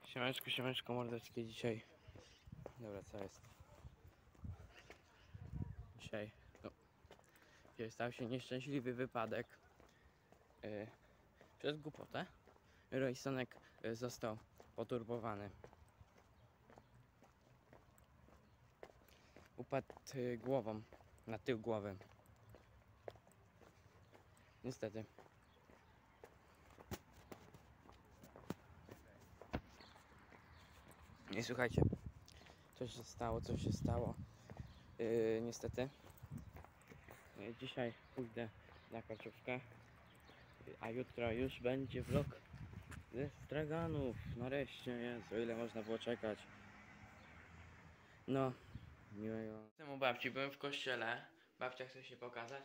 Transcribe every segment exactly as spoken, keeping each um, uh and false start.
Siemaneczko, siemaneczko mordeczki dzisiaj. Dobra, co jest? Dzisiaj, no, dzisiaj stał się nieszczęśliwy wypadek. Yy, przez głupotę Roysonek yy, został poturbowany. Upadł yy, głową na tył głowy. Niestety. Nie słuchajcie, coś się stało, coś się stało. Yy, niestety. Yy, dzisiaj pójdę na karczówkę, a jutro już będzie vlog ze straganów. Nareszcie, Jezu, ile można było czekać. No, miłego. Jestem u babci, byłem w kościele. Babcia chce się pokazać.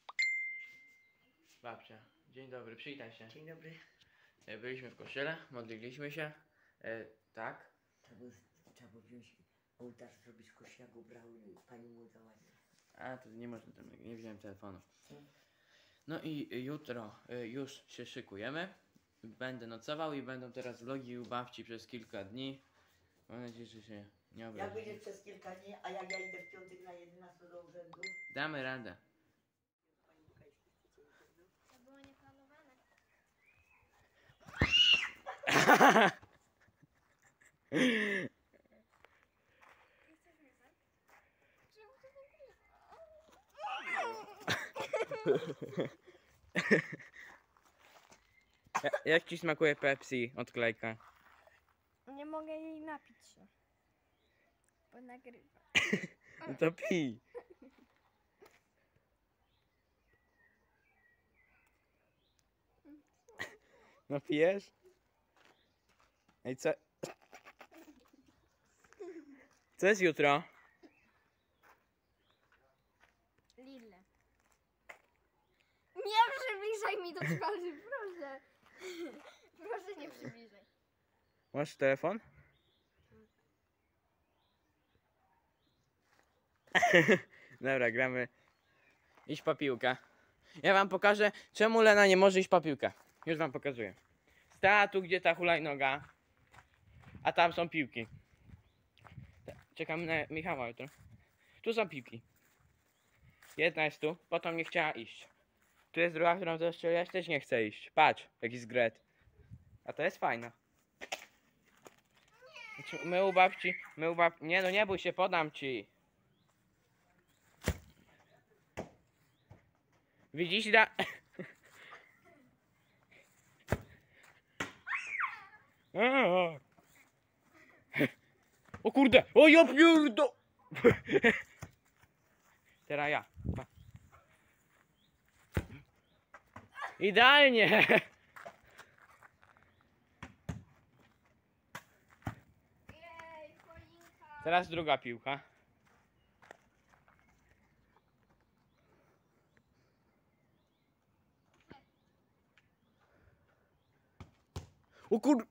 Babcia, dzień dobry, przywitaj się. Dzień dobry. Yy, byliśmy w kościele, modliliśmy się. Yy, tak. Trzeba było, trzeba było wziąć ołtarz, zrobić kośniaku, brał i pani mu dała. A, to nie można, tam, nie wziąłem telefonu. No i jutro y, już się szykujemy. Będę nocował i będą teraz vlogi u babci przez kilka dni. Mam nadzieję, że się nie Jak obrazi. będziesz przez kilka dni, a jak ja idę w piątek na jedenaście do urzędu? Damy radę. To było nieplanowane. Czemu to Ja, jak ci smakuje Pepsi odklejka? Nie mogę jej napić się. Bo nagrywa. No to pij. No pijesz? Ej, co? Co jest jutro? Lille. Nie przybliżaj mi do twarzy, proszę. Proszę nie przybliżaj. Masz telefon? Dobra, gramy. Idź po piłkę. Ja wam pokażę, czemu Lena nie może iść po piłkę. Już wam pokazuję. Stała tu, gdzie ta hulajnoga. A tam są piłki. Czekamy na Michała jutro. Tu są piłki. Jedna jest tu, potem nie chciała iść. Tu jest druga, którą zastrzeliłaś, też nie chce iść. Patrz, jaki zgret. A to jest fajna. Znaczy, my u babci, my u babci... Nie no, nie bój się, podam ci. Widzisz, da... O kurde, o ja pierdo... Teraz ja. Pa. Idealnie. Jej, choinka. Teraz druga piłka. O kur...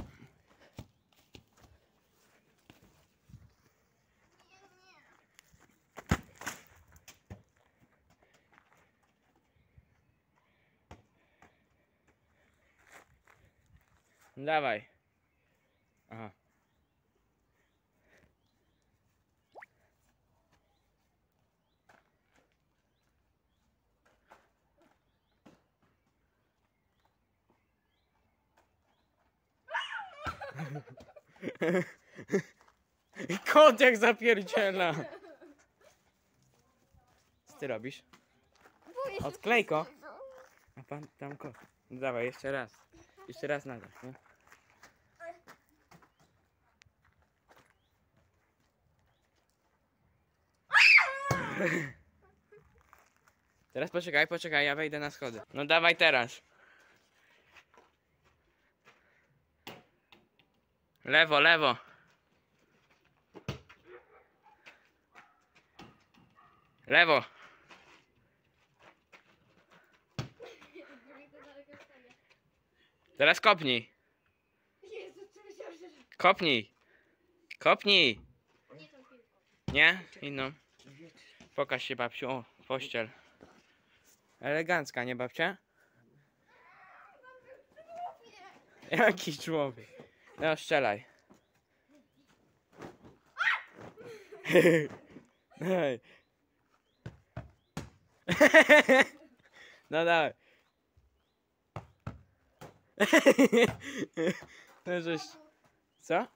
Dawaj. Aha. Kot jak zapierdziela. Co ty robisz? Boję się Odklejko. wszystkiego. A pan tam kot. No dawaj, jeszcze raz. Jeszcze raz nagrać, nie? Teraz poczekaj, poczekaj, ja wejdę na schody. No dawaj teraz. Lewo, lewo. Lewo. Teraz kopnij. Jezu, co myślałeś, że... Kopnij. Kopnij. Nie tą piłką. Nie? Inną. Pokaż się, babciu. O, pościel. Elegancka, nie babcia? Jaki człowiek? No strzelaj. Dawaj. No dawaj. No żeś... Co?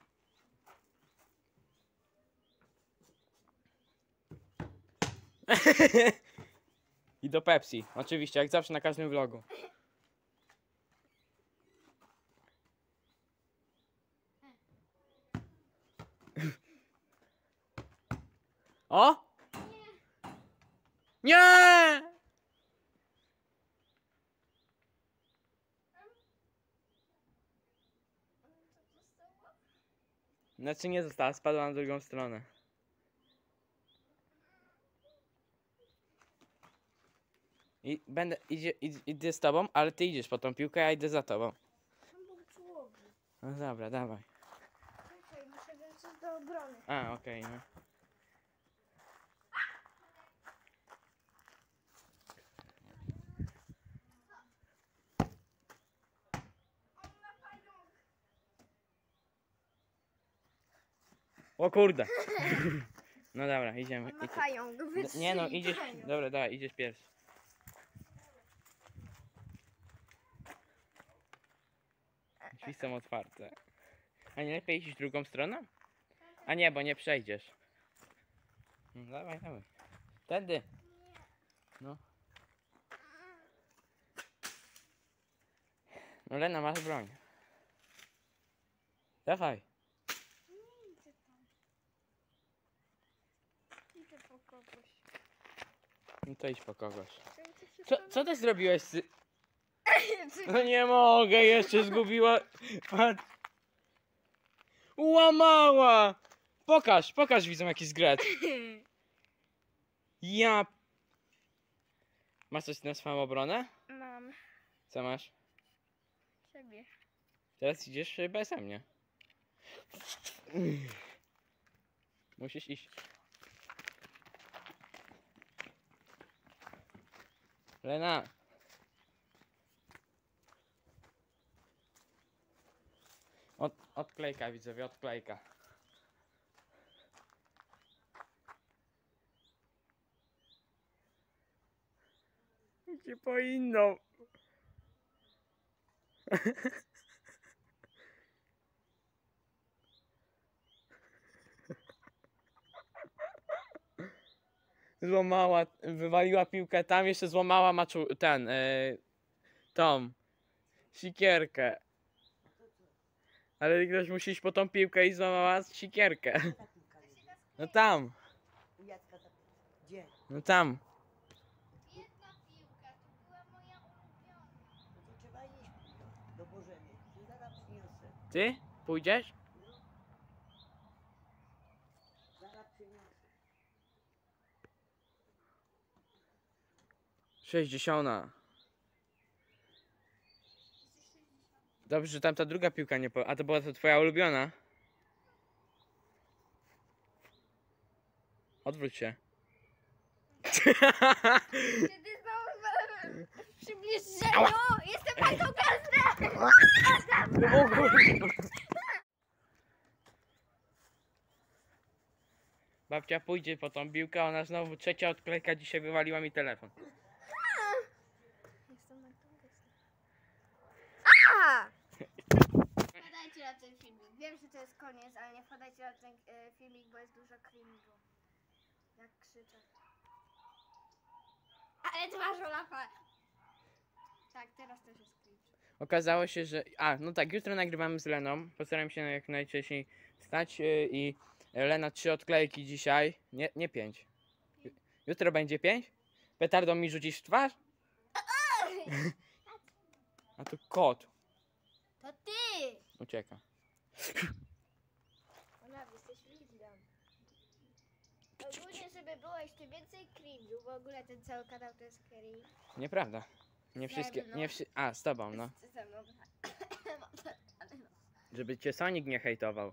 I do Pepsi. Oczywiście, jak zawsze na każdym vlogu. O! Nie! Znaczy nie została, spadła na drugą stronę. I będę, idzie, idzie, idę z tobą, ale ty idziesz po tą piłkę, ja idę za tobą. No dobra, dawaj. Czekaj, muszę wrócić do obrony. A, okej, no. O kurde. No dobra, idziemy. On ma Idzie- pająk, D- Nie no, idziesz. Dobra, dawaj, idziesz pierwszy. Drzwi są otwarte. A nie lepiej iść drugą stroną? A nie, bo nie przejdziesz. No, dawaj, dawaj. Tędy. No. No Lena, masz broń. Dawaj. Idę po kogoś. No to idź po kogoś. Kręcę się Co, co ty zrobiłeś z... No nie mogę, jeszcze zgubiła... Patrz. Łamała! Pokaż, pokaż widzom jaki zgret. Ja... Masz coś na swoją obronę? Mam Co masz? siebie. Teraz idziesz y, bez mnie. Musisz iść. Lena. Od, odklejka widzowie, odklejka. Idzie po inną. Złamała, wywaliła piłkę tam, jeszcze złamała maczu, ten, yy, tą sikierkę. Ale ktoś musi iść po tą piłkę i złamała sikierkę. Ta piłka leży. No tam, U Jacka ta... Gdzie? no tam. Jedna piłka, to była moja ulubiona. No to trzeba iść do Bożeny. To zaraz przyniosę. Ty? Pójdziesz? Zaraz przyniosę. Sześćdziesiąta. Dobrze, że tam ta druga piłka nie po... A to była to twoja ulubiona? Odwróć się. Kiedy znowu w przybliżeniu jestem bardzo gwiazda! Babcia pójdzie po tą piłkę, ona znowu trzecia odklejka dzisiaj wywaliła mi telefon. Jestem na A! Wpadajcie na ten filmik. Wiem, że to jest koniec, ale nie wpadajcie na ten e, filmik, bo jest dużo cringe'u. Jak krzyczę. Ale ty masz Olafa. Tak, teraz też jest cringe. Okazało się, że... A, no tak, jutro nagrywamy z Leną. Postaram się jak najwcześniej wstać yy, i Lena trzy odklejki dzisiaj. Nie, nie pięć. Ju- Jutro będzie pięć? Petardą mi rzucisz w twarz? A tu kot To ty! ucieka. Ona, jesteś liderem. Ogólnie, żeby było jeszcze więcej cringe'u, w ogóle ten cały kanał to jest cringe. Nieprawda. Nie wszystkie... mną. Nie wszy... A, z tobą, no. Z- Ze mną. Ale no. Żeby cię Sonic nie hejtował.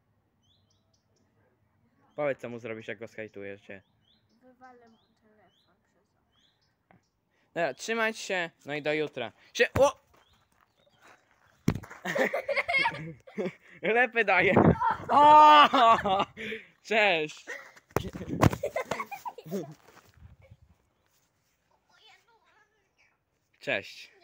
Powiedz co mu zrobisz jak go zhejtujesz cię. Wywalę mu telefon przez okno. Dobra, trzymać się, no i do jutra. Się... O! Lepy daję. O! Cześć. Cześć.